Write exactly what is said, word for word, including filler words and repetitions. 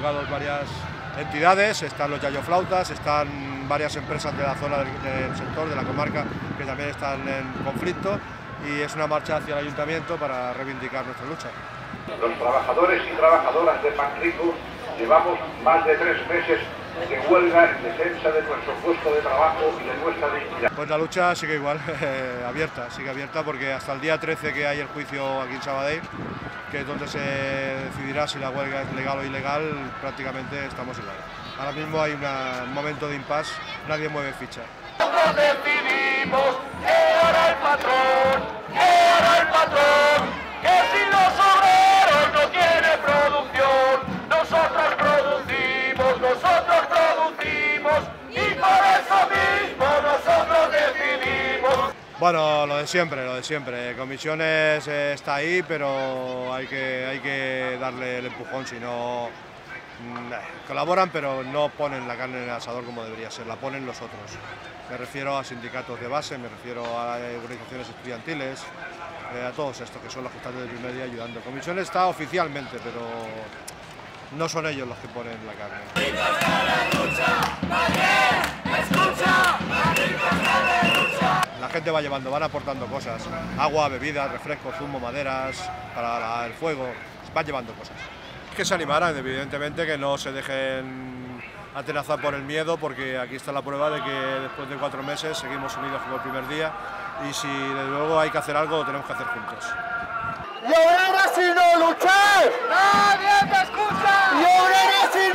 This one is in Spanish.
convocados varias entidades, están los yayoflautas, están varias empresas de la zona del, del sector, de la comarca, que también están en conflicto, y es una marcha hacia el ayuntamiento para reivindicar nuestra lucha. Los trabajadores y trabajadoras de Panrico llevamos más de tres meses de huelga en defensa de nuestro puesto de trabajo y de nuestra dignidad. Pues la lucha sigue igual, eh, abierta, sigue abierta, porque hasta el día trece, que hay el juicio aquí en Sabadell, que es donde se decidirá si la huelga es legal o ilegal, prácticamente estamos igual. Ahora mismo hay una, un momento de impasse, nadie mueve ficha. Nosotros decidimos que hará el patrón, que hará el patrón, que si los obreros no tienen producción, nosotros producimos, nosotros producimos, y por eso mismo nosotros decidimos. Bueno, lo de siempre, lo de siempre. Comisiones eh, está ahí, pero hay que, hay que darle el empujón, si no mmm, eh, colaboran, pero no ponen la carne en el asador como debería ser, la ponen los otros. Me refiero a sindicatos de base, me refiero a organizaciones estudiantiles, eh, a todos estos que son los que están desde el primer día ayudando. Comisiones está oficialmente, pero no son ellos los que ponen la carne. La gente va llevando, van aportando cosas, agua, bebidas, refrescos, zumo, maderas, para la, el fuego, van llevando cosas. Que se animaran, evidentemente, que no se dejen atenazar por el miedo, porque aquí está la prueba de que después de cuatro meses seguimos unidos como el primer día, y si desde luego hay que hacer algo, lo tenemos que hacer juntos. ¡Y obreras si no lucháis! ¡Nadie te escucha! ¡Y obreras si